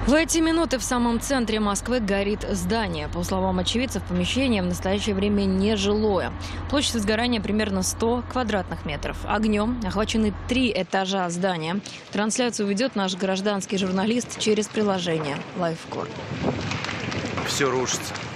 В эти минуты в самом центре Москвы горит здание. По словам очевидцев, помещение в настоящее время нежилое. Площадь возгорания примерно 100 квадратных метров. Огнем охвачены 3 этажа здания. Трансляцию ведет наш гражданский журналист через приложение LiveCore. Все рушится.